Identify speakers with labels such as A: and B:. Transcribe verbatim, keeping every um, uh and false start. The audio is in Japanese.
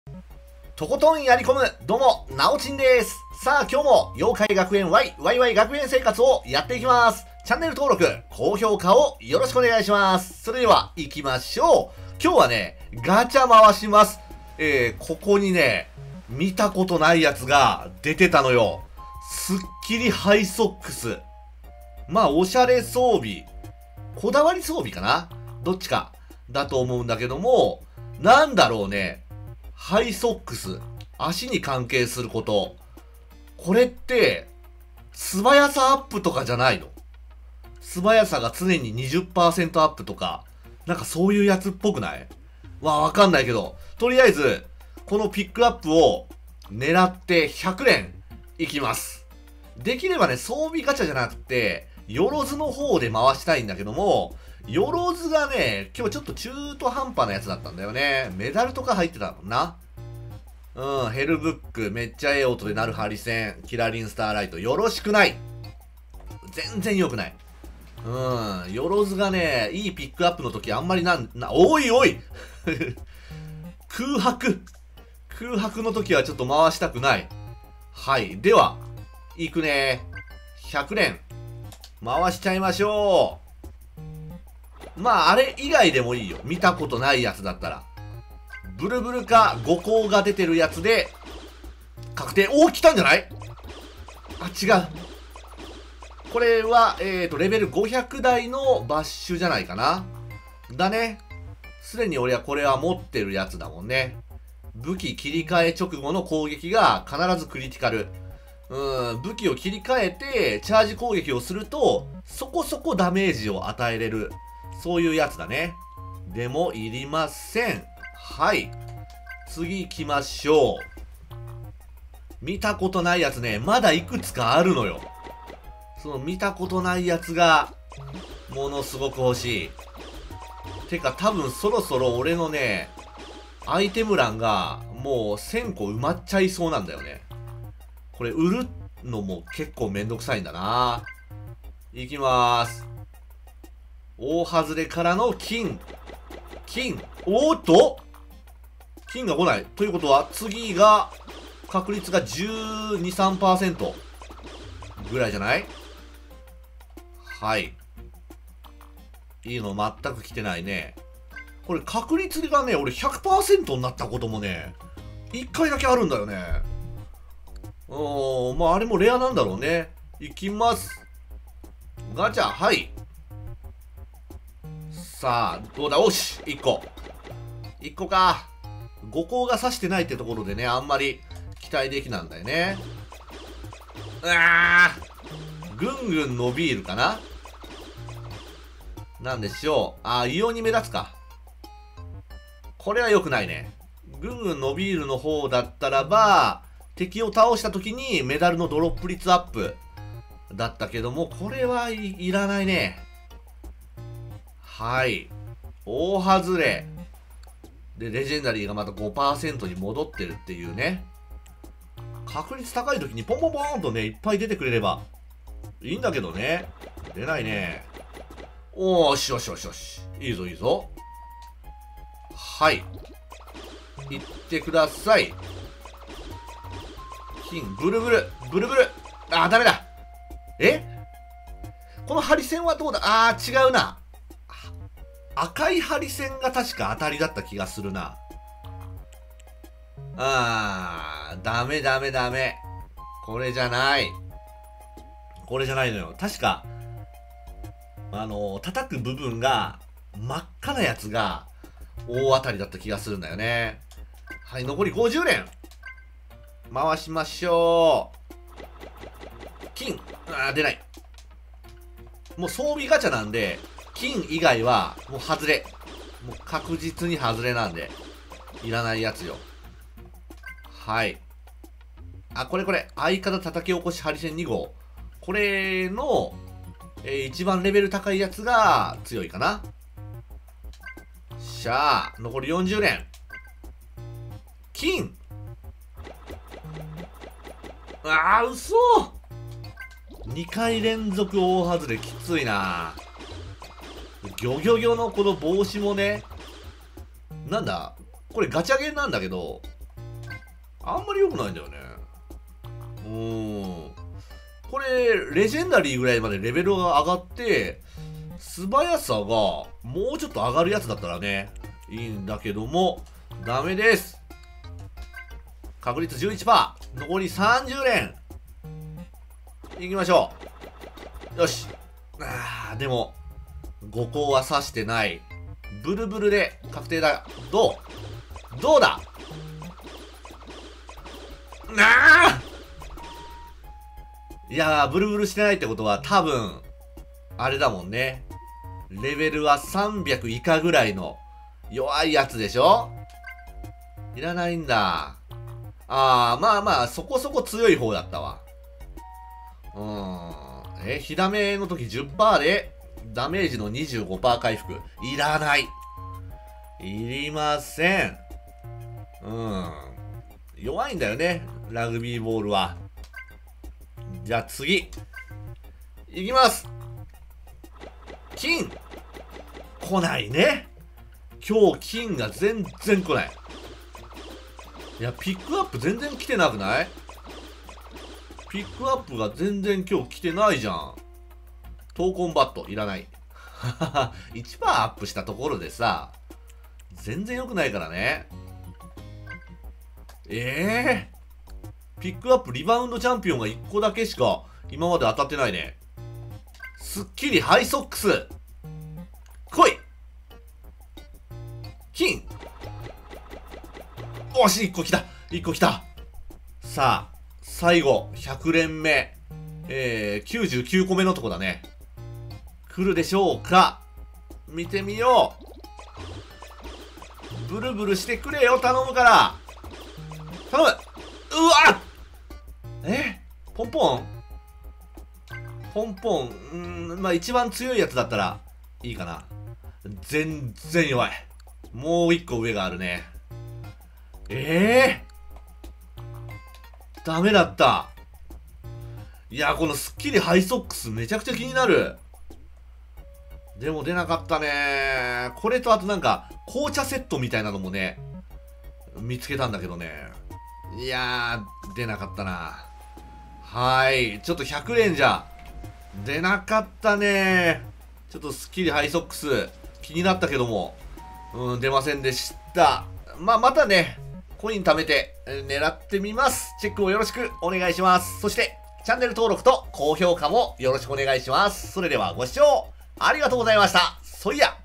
A: とことんやり込む、どうも、なおちんです。さあ、今日も、妖怪学園 Y、ワイワイ 学園生活をやっていきます。チャンネル登録、高評価をよろしくお願いします。それでは、行きましょう。今日はね、ガチャ回します。えー、ここにね、見たことないやつが出てたのよ。スッキリハイソックス。まあ、おしゃれ装備。こだわり装備かな？どっちかだと思うんだけども、なんだろうね。ハイソックス。足に関係すること。これって、素早さアップとかじゃないの？素早さが常に にじゅっパーセント アップとか、なんかそういうやつっぽくない？わあ、わかんないけど、とりあえず、このピックアップを狙ってひゃくれんいきます。できればね、装備ガチャじゃなくて、よろずの方で回したいんだけども、よろずがね、今日ちょっと中途半端なやつだったんだよね。メダルとか入ってたもんな。うん、ヘルブック、めっちゃええ音で鳴るハリセン、キラリンスターライト、よろしくない。全然良くない。うん、よろずがね、いいピックアップの時あんまりなん、な、おいおい空白空白の時はちょっと回したくない。はい。では、いくね。ひゃくれん。回しちゃいましょう。まあ、あれ以外でもいいよ。見たことないやつだったら。ブルブルか五光が出てるやつで、確定。おお、来たんじゃない？あ、違う。これは、えっと、レベルごひゃく台のバッシュじゃないかな。だね。すでに俺はこれは持ってるやつだもんね。武器切り替え直後の攻撃が必ずクリティカル。うん、武器を切り替えて、チャージ攻撃をすると、そこそこダメージを与えれる。そういうやつだね。でも、いりません。はい。次行きましょう。見たことないやつね、まだいくつかあるのよ。その見たことないやつが、ものすごく欲しい。てか、多分そろそろ俺のね、アイテム欄が、もうせんこ埋まっちゃいそうなんだよね。これ売るのも結構めんどくさいんだな。いきまーす。大外れからの金。金。おーっと金が来ない。ということは、次が、確率がじゅうに、さんパーセント ぐらいじゃない？はい。いいの全く来てないね。これ確率がね、俺 ひゃくパーセント になったこともね、いっかいだけあるんだよね。うーん、まああれもレアなんだろうね。いきます。ガチャ、はい。さあ、どうだ？おし !いっこ。いっこか。ご光が刺してないってところでね、あんまり期待できなんだよね。うわーぐんぐん伸びるかな？なんでしょう。あー、異様に目立つか。これは良くないね。ぐんぐん伸びるの方だったらば、敵を倒した時にメダルのドロップ率アップだったけども、これはい、いらないね。はい。大外れ。で、レジェンダリーがまた ごパーセント に戻ってるっていうね。確率高い時にポンポンポーンとね、いっぱい出てくれればいいんだけどね。出ないね。おーしよしよしよし。いいぞいいぞ。はい。いってください。金、ブルブル、ブルブル。あー、ダメだ。え？このハリセンはどうだ？あー、違うな。赤いハリセンが確か当たりだった気がするな。あー、ダメダメダメ。これじゃない。これじゃないのよ。確か、あのー、叩く部分が真っ赤なやつが大当たりだった気がするんだよね。はい、残りごじゅうれん。回しましょう。金。あー、出ない。もう装備ガチャなんで、金以外はもう外れ。もう確実に外れなんで、いらないやつよ。はい。あ、これこれ。相方叩き起こしハリセンに号。これの、えー、一番レベル高いやつが強いかな。しゃあ、残りよんじゅうれん。金。あー、嘘。にかい連続大外れきついな。ギョギョギョのこの帽子もね、なんだこれガチャゲンなんだけど、 あんまり良くないんだよね。うーん。これ、レジェンダリーぐらいまでレベルが上がってで、素早さがもうちょっと上がるやつだったらね、いいんだけども、ダメです。確率 じゅういちパーセント。残りさんじゅう連。いきましょう。よし。あー、でも、ごこうは刺してない。ブルブルで確定だ。どうどうだなあいやー、ブルブルしてないってことは多分、あれだもんね。レベルはさんびゃく以下ぐらいの弱いやつでしょ。いらないんだ。あー、まあまあ、そこそこ強い方だったわ。うーん。え、火ダメの時 じゅっパーセント で、ダメージの にじゅうごパーセント 回復。いらない。いりません。うん。弱いんだよね。ラグビーボールは。じゃあ次。いきます。金来ないね。今日金が全然来ない。いや、ピックアップ全然来てなくない？ピックアップが全然今日来てないじゃん。闘魂バットいらない。いちパーセント アップしたところでさ、全然良くないからね。ええー、ピックアップリバウンドチャンピオンがいっこだけしか今まで当たってないね。スッキリハイソックス来い金おしいっこ来たいっこ来た。さあ最後ひゃく連目、えー、きゅうじゅうきゅうこめのとこだね。来るでしょうか。見てみよう。ブルブルしてくれよ、頼むから頼む。うわっえポンポンポンポン、うーん、まあ一番強いやつだったらいいかな。全然弱い。もう一個上があるね。ええー、ダメだった。いや、このスッキリハイソックスめちゃくちゃ気になる。でも出なかったね。これとあとなんか紅茶セットみたいなのもね、見つけたんだけどね。いやー、出なかったな。はい。ちょっとひゃく連じゃ出なかったね。ちょっとスッキリハイソックス気になったけども、うん、出ませんでした。まあ、またね、コイン貯めて狙ってみます。チェックをよろしくお願いします。そして、チャンネル登録と高評価もよろしくお願いします。それではご視聴ありがとうございました。そいや。